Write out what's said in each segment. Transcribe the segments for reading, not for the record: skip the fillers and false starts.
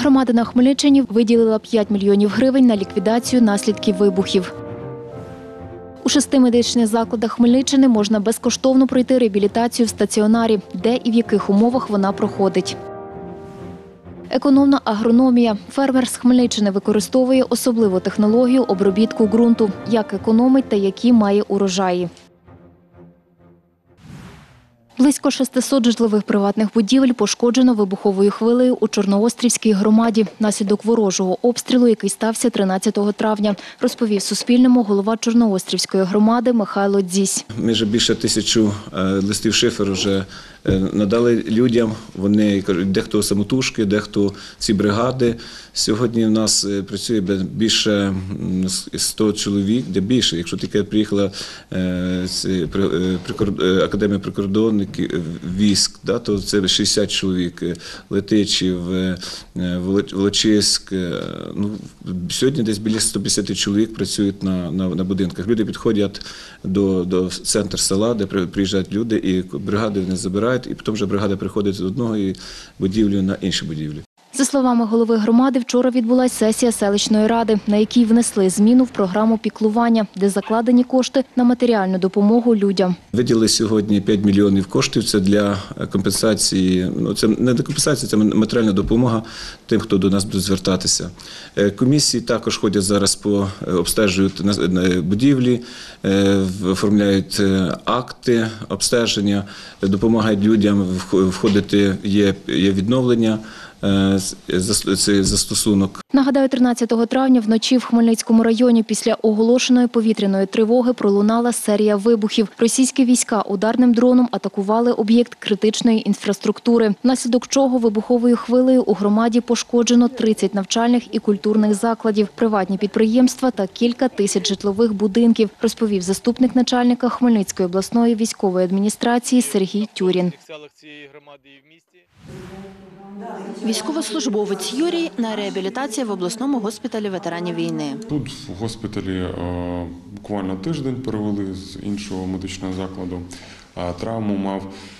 Громада на Хмельниччині виділила 5 мільйонів гривень на ліквідацію наслідків вибухів. У 6 медичних закладах Хмельниччини можна безкоштовно пройти реабілітацію в стаціонарі, де і в яких умовах вона проходить. Економна агрономія. Фермер з Хмельниччини використовує особливу технологію обробітку ґрунту, як економить та які має урожаї. Близько 600 житлових приватних будівель пошкоджено вибуховою хвилею у Чорноострівській громаді внаслідок ворожого обстрілу, який стався 13 травня, розповів Суспільному голова Чорноострівської громади Михайло Дзісь. Ми вже більше 1000 листів шиферу вже надали людям. Вони кажуть, дехто самотужки, дехто ці бригади. Сьогодні в нас працює більше 100 чоловік, де більше. Якщо тільки приїхала Академія прикордонників військ, то це 60 чоловік, Летичів, Волочиськ. Сьогодні десь біля 150 чоловік працюють на будинках. Люди підходять до центру села, де приїжджають люди, і бригади вони забирають, і потім вже бригада приходить з одної будівлі на інші будівлі. За словами голови громади, вчора відбулася сесія селищної ради, на якій внесли зміну в програму піклування, де закладені кошти на матеріальну допомогу людям. Виділили сьогодні 5 мільйонів коштів. Це для компенсації, це не для компенсації, це матеріальна допомога тим, хто до нас буде звертатися. Комісії також ходять зараз, обстежують будівлі, оформляють акти обстеження, допомагають людям входити, є відновлення. Це застосунок. Нагадаю, 13 травня вночі в Хмельницькому районі після оголошеної повітряної тривоги пролунала серія вибухів. Російські війська ударним дроном атакували об'єкт критичної інфраструктури, внаслідок чого вибуховою хвилею у громаді пошкоджено 30 навчальних і культурних закладів, приватні підприємства та кілька тисяч житлових будинків, розповів заступник начальника Хмельницької обласної військової адміністрації Сергій Тюрін. Військовослужбовець Юрій на реабілітації в обласному госпіталі ветеранів війни. Тут в госпіталі буквально тиждень перевели з іншого медичного закладу. Травму мав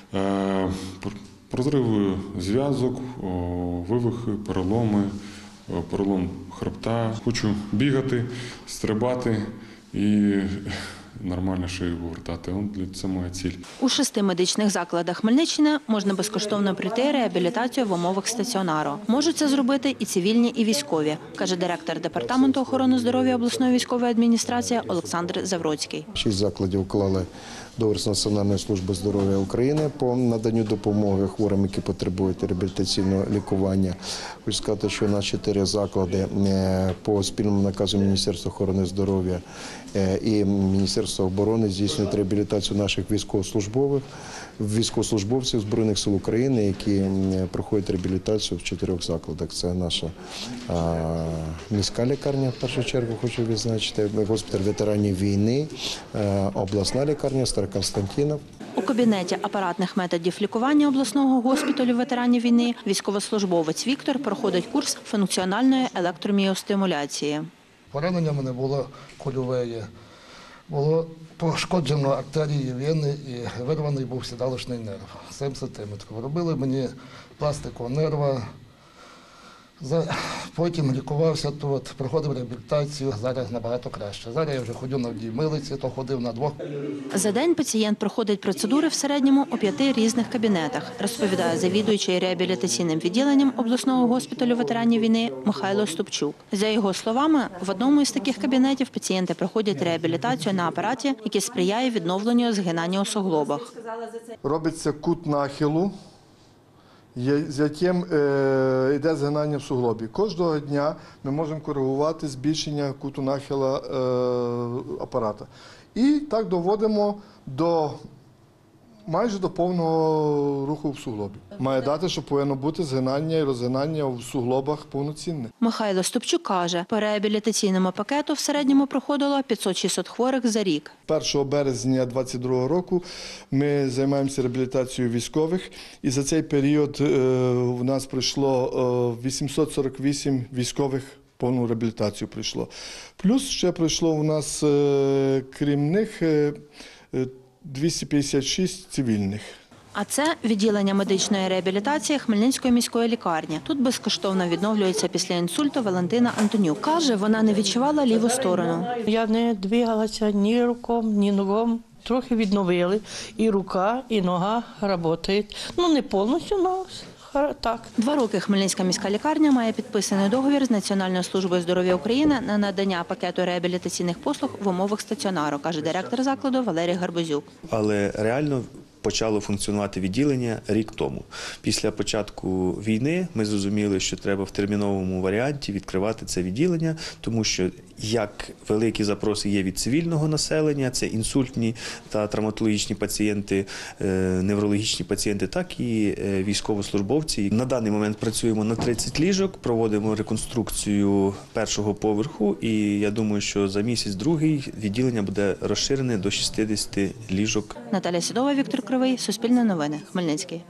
розриви зв'язок, вивихи, переломи, перелом хребта. Хочу бігати, стрибати і нормально шию повертати. Це моя ціль. У 6 медичних закладах Хмельниччини можна безкоштовно пройти реабілітацію в умовах стаціонару. Можуть це зробити і цивільні, і військові, каже директор Департаменту охорони здоров'я обласної військової адміністрації Олександр Завроцький. 6 закладів уклали договір з Національною службою здоров'я України по наданню допомоги хворим, які потребують реабілітаційного лікування. Хочу сказати, що у нас 4 заклади по спільному наказу Міністерства охорони здоров'я і Міністерства оборони здійснюють реабілітацію наших військовослужбовців Збройних сил України, які проходять реабілітацію в 4 закладах. Це наша міська лікарня, в першу чергу хочу відзначити, госпіталь ветеранів війни, обласна лікарня Староконстантинів. У кабінеті апаратних методів лікування обласного госпіталю ветеранів війни військовослужбовець Віктор проходить курс функціональної електроміостимуляції. Поранення в мене було кульове, було пошкоджено артерії вени і вирваний був сідалочний нерв, 7 сантиметрів. Робили мені пластику нерва, потім лікувався тут, проходив реабілітацію, зараз набагато краще. Зараз я вже ходжу на 2 милиці, то ходив на 2. За день пацієнт проходить процедури в середньому у 5 різних кабінетах, розповідає завідуючий реабілітаційним відділенням обласного госпіталю ветеранів війни Михайло Ступчук. За його словами, в одному із таких кабінетів пацієнти проходять реабілітацію на апараті, який сприяє відновленню згинання у суглобах. Робиться кут нахилу, з яким йде згинання в суглобі. Кожного дня ми можемо коригувати збільшення куту нахила апарата. І так доводимо майже до повного руху в суглобі. Має дати, що повинно бути згинання і розгинання в суглобах повноцінне. Михайло Ступчук каже, по реабілітаційному пакету в середньому проходило 500-600 хворих за рік. 1 березня 2022 року ми займаємося реабілітацією військових. І за цей період у нас пройшло 848 військових. Повну реабілітацію пройшло. Плюс ще пройшло у нас, крім них, 256 цивільних. А це відділення медичної реабілітації Хмельницької міської лікарні. Тут безкоштовно відновлюється після інсульту Валентина Антонюк. Каже, вона не відчувала ліву сторону. Я не двигалася ні руком, ні ногом. Трохи відновили. І рука, і нога працюють. Ну, не повністю, але так. 2 роки Хмельницька міська лікарня має підписаний договір з Національною службою здоров'я України на надання пакету реабілітаційних послуг в умовах стаціонару, каже директор закладу Валерій Гарбузюк. Але реально почало функціонувати відділення рік тому. Після початку війни ми зрозуміли, що треба в терміновому варіанті відкривати це відділення, тому що як великі запроси є від цивільного населення, це інсультні та травматологічні пацієнти, неврологічні пацієнти, так і військовослужбовці. На даний момент працюємо на 30 ліжок, проводимо реконструкцію першого поверху, і я думаю, що за місяць-другий відділення буде розширене до 60 ліжок. Наталя Сідова, Віктор Кривий, Суспільне новини, Хмельницький.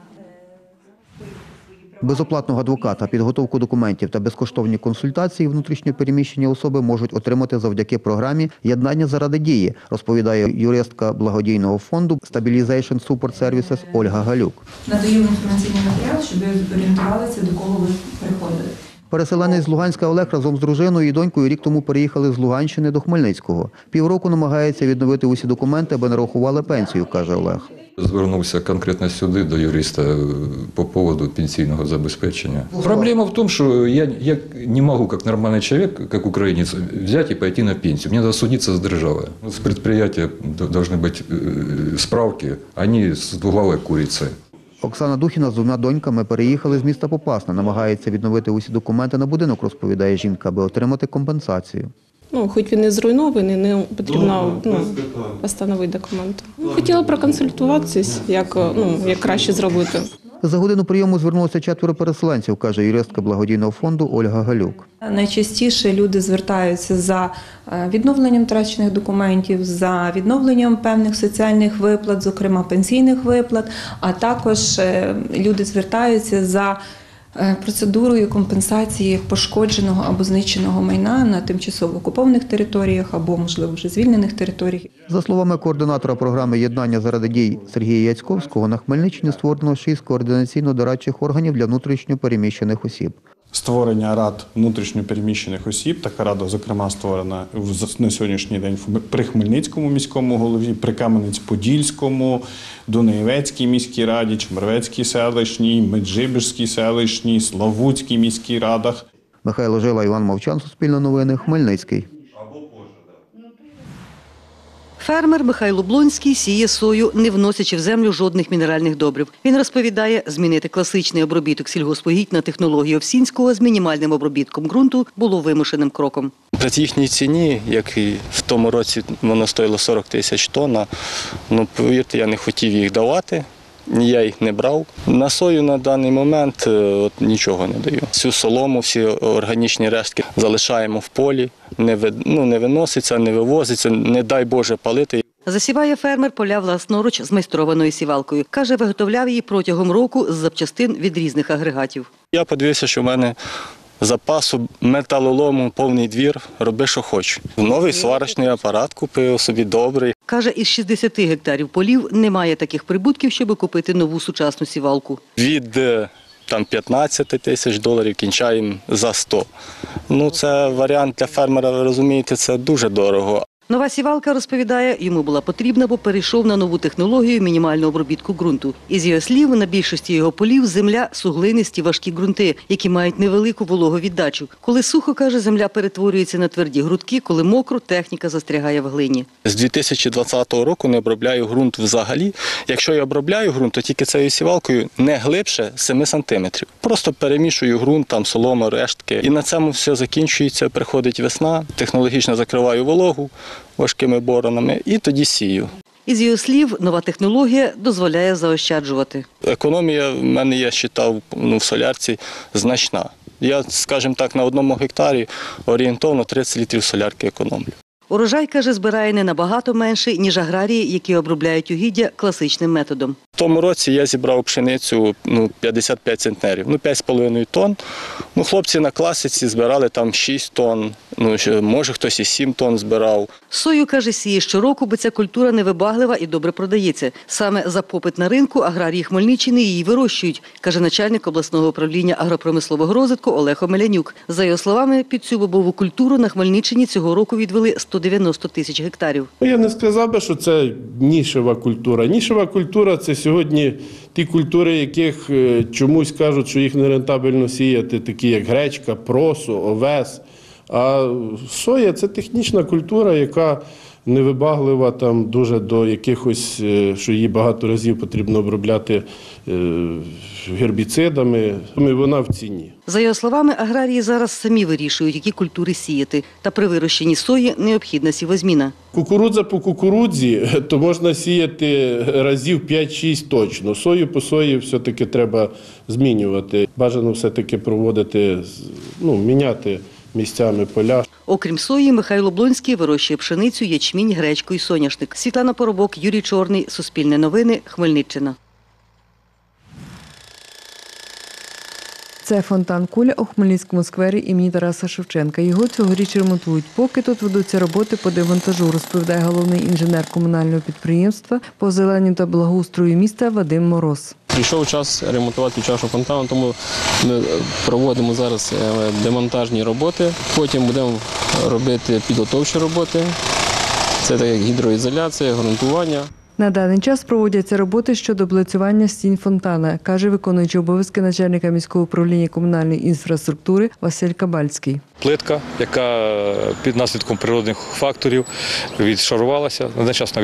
Безоплатного адвоката, підготовку документів та безкоштовні консультації внутрішньо переміщені особи можуть отримати завдяки програмі «Єднання заради дії», розповідає юристка благодійного фонду Stabilization Support Services Ольга Галюк. Надаємо інформаційний матеріал, щоб ви орієнтувалися, до кого ви приходите. Переселенець з Луганська Олег разом з дружиною і донькою рік тому переїхали з Луганщини до Хмельницького. Півроку намагається відновити усі документи, аби нарахували пенсію, каже Олег. Звернувся конкретно сюди до юриста по поводу пенсійного забезпечення. Проблема в тому, що я не можу, як нормальний чоловік, як українець, взяти і пойти на пенсію. Мені треба судитися з державою. З підприємства повинні бути справки, а не з двуглавої куриці. Оксана Духіна з 2 доньками переїхали з міста Попасна. Намагається відновити усі документи на будинок, розповідає жінка, аби отримати компенсацію. Хоч він і зруйнований, не потрібно встановити документи. Хотіла проконсультуватися, як краще зробити. За годину прийому звернулося 4 переселенців, каже юристка благодійного фонду Ольга Галюк. Найчастіше люди звертаються за відновленням втрачених документів, за відновленням певних соціальних виплат, зокрема пенсійних виплат, а також люди звертаються за процедурою компенсації пошкодженого або знищеного майна на тимчасово окупованих територіях або, можливо, вже звільнених територіях. За словами координатора програми «Єднання заради дій» Сергія Яцьковського, на Хмельниччині створено 6 координаційно-дорадчих органів для внутрішньо переміщених осіб. Створення рад внутрішньопереміщених осіб, така рада, зокрема, створена на сьогоднішній день при Хмельницькому міському голові, при Кам'янець-Подільському, Дунаєвецькій міській раді, Чемеровецькій селищній, Меджибіжській селищній, Славутській міській радах. Михайло Жила, Іван Мовчан, Суспільне новини, Хмельницький. Фермер Михайло Блонський сіє сою, не вносячи в землю жодних мінеральних добрив. Він розповідає, змінити класичний обробіток сільгоспугідь на технологію Овсінського з мінімальним обробітком ґрунту було вимушеним кроком. При їхній ціні, як і в тому році воно стоїло 40 тисяч тонн, повірте, я не хотів їх давати. Я їх не брав. На сою на даний момент нічого не даю. Всю солому, всі органічні рештки залишаємо в полі, не виноситься, не вивозиться, не дай Боже палити. Засіває фермер поля власноруч з майстрованою сівалкою. Каже, виготовляв її протягом року з запчастин від різних агрегатів. Я подивився, що в мене запасу металолому повний двір, роби, що хочу. Новий сварочний апарат купив собі, добрий. Каже, із 60 гектарів полів немає таких прибутків, щоб купити нову сучасну сівалку. Від 15 тисяч доларів кінчаємо за 100. Це варіант для фермера, ви розумієте, це дуже дорого. Нова сівалка, розповідає, йому була потрібна, бо перейшов на нову технологію мінімального обробітку ґрунту. Із його слів, на більшості його полів земля – суглинисті важкі ґрунти, які мають невелику вологовіддачу. Коли сухо, каже, земля перетворюється на тверді грудки, коли мокро, техніка застрягає в глині. З 2020 року не обробляю ґрунт взагалі. Якщо я обробляю ґрунт, то тільки цією сівалкою не глибше 7 сантиметрів. Просто перемішую ґрунт, солома, рештки. І на цьому все закінчується, приходить весна, технологічно закриваю вологу важкими боронами і тоді сію. Із його слів, нова технологія дозволяє заощаджувати. Економія в мене, я вважав, в солярці значна. Я, скажімо так, на 1 гектарі орієнтовно 30 літрів солярки економлю. Урожай, каже, збирає не набагато менший, ніж аграрії, які обробляють угіддя класичним методом. В тому році я зібрав пшеницю 55 центнерів, 5,5 тонн. Хлопці на класиці збирали там 6 тонн, Може хтось і 7 тонн збирав. Сою, каже, сіє щороку, бо ця культура невибаглива і добре продається. Саме за попит на ринку аграрії Хмельниччини її вирощують, каже начальник обласного управління агропромислового розвитку Олег Омелянюк. За його словами, під цю бобову культуру на Хмельниччині цього року відвели 190 тисяч гектарів. Я не сказав би, що це нішева культура. Нішева культура – це сьогодні ті культури, яких чомусь кажуть, що їх нерентабельно сіяти, такі як гречка, просо, овес. А соя – це технічна культура, яка невибаглива там дуже до якихось, що її багато разів потрібно обробляти гербіцидами, вона в ціні. За його словами, аграрії зараз самі вирішують, які культури сіяти. Та при вирощенні сої необхідна сівозміна. Кукурудза по кукурудзі, то можна сіяти разів 5-6 точно. Сою по сої все-таки треба змінювати. Бажано все-таки проводити, міняти місцями поля. Окрім сої, Михайло Блонський вирощує пшеницю, ячмінь, гречку і соняшник. Світлана Поробок, Юрій Чорний, Суспільне новини, Хмельниччина. Це фонтан «Куля» у Хмельницькому сквері імені Тараса Шевченка. Його цьогоріч ремонтують. Поки тут ведуться роботи по демонтажу, розповідає головний інженер комунального підприємства по озелененню та благоустрою міста Вадим Мороз. Прийшов час ремонтувати чашу фонтану, тому ми проводимо зараз демонтажні роботи. Потім будемо робити підготовчі роботи. Це так як гідроізоляція, ґрунтування. На даний час проводяться роботи щодо облицювання стін фонтана, каже виконуючий обов'язки начальника міського управління комунальної інфраструктури Василь Кабальський. Плитка, яка під наслідком природних факторів відшарувалася, одночасно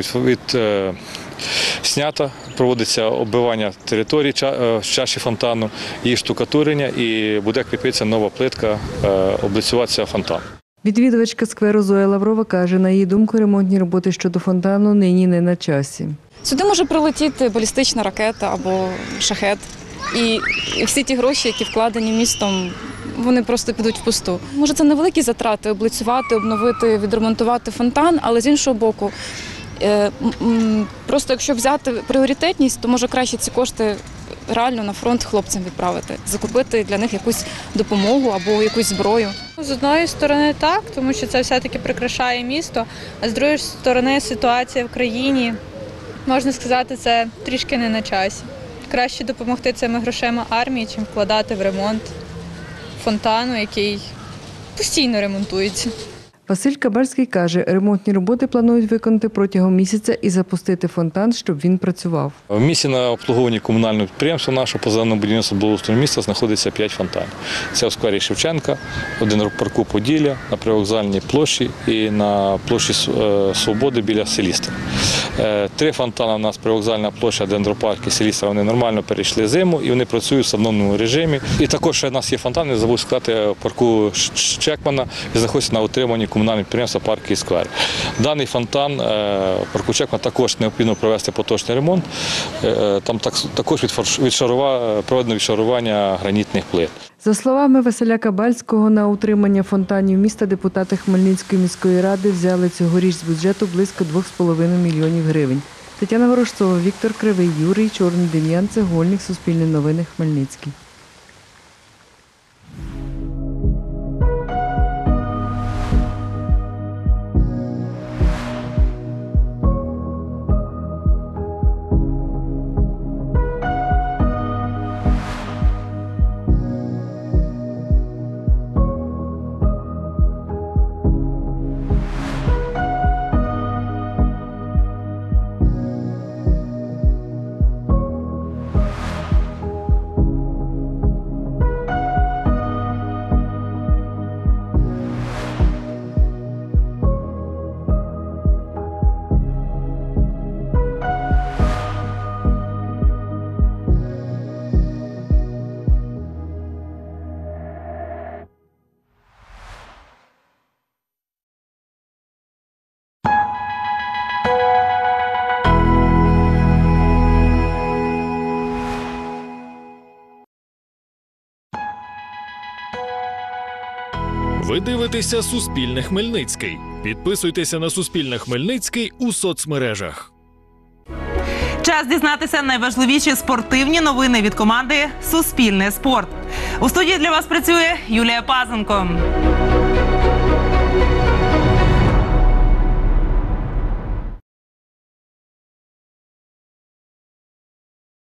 знята, проводиться оббивання території чаші фонтану, її штукатурення і буде кріпитися нова плитка, облицюватися фонтан. Відвідувачка скверу Зоя Лаврова каже, на її думку, ремонтні роботи щодо фонтану нині не на часі. Сюди може прилетіти балістична ракета або шахет. І всі ті гроші, які вкладені містом, вони просто підуть впусту. Може, це невеликі затрати – облицювати, обновити, відремонтувати фонтан, але з іншого боку, просто якщо взяти пріоритетність, то може краще ці кошти реально на фронт хлопцям відправити, закупити для них якусь допомогу або якусь зброю. З одної сторони так, тому що це все-таки прикрашає місто, а з другої сторони ситуація в країні, можна сказати, це трішки не на часі. Краще допомогти цими грошима армії, чим вкладати в ремонт фонтану, який постійно ремонтується. Василь Кабальський каже, ремонтні роботи планують виконати протягом місяця і запустити фонтан, щоб він працював. В місті на обслуговуванні комунального підприємства нашого по зеленому будівництву благоустрою міста знаходиться 5 фонтанів. Це у сквері Шевченка, один в парку Поділля, на Привокзальній площі і на площі Свободи біля Селістра. 3 фонтани у нас Привокзальна площа, Дендропарк і Селістра, вони нормально перейшли зиму і вони працюють в встановленому режимі. І також ще у нас є фонтан, не забув сказати, в парку Чекмана, і знаходиться на утриманні комунального підприємства «Парки і сквер». Даний фонтан парку Чекмана також необхідно провести поточний ремонт. Там також проведено відшарування гранітних плит. За словами Василя Кабальського, на утримання фонтанів міста депутати Хмельницької міської ради взяли цьогоріч з бюджету близько 2,5 мільйонів гривень. Тетяна Ворожцова, Віктор Кривий, Юрій Чорний, Дем'ян Цегольник, Суспільне новини, Хмельницький. Ви дивитеся «Суспільне Хмельницький». Підписуйтеся на «Суспільне Хмельницький» у соцмережах. Час дізнатися найважливіші спортивні новини від команди «Суспільне спорт». У студії для вас працює Юлія Пазенко.